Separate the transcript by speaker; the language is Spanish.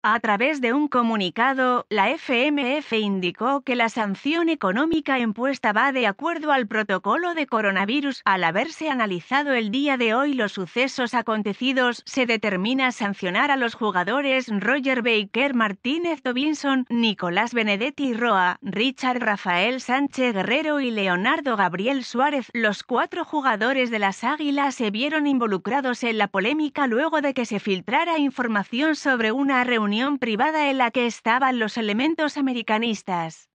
Speaker 1: A través de un comunicado, la FMF indicó que la sanción económica impuesta va de acuerdo al protocolo de coronavirus. Al haberse analizado el día de hoy los sucesos acontecidos, se determina sancionar a los jugadores Roger Baker Martínez Dobinson, Nicolás Benedetti Roa, Richard Rafael Sánchez Guerrero y Leonardo Gabriel Suárez. Los 4 jugadores de las Águilas se vieron involucrados en la polémica luego de que se filtrara información sobre una reunión privada en la que estaban los elementos americanistas.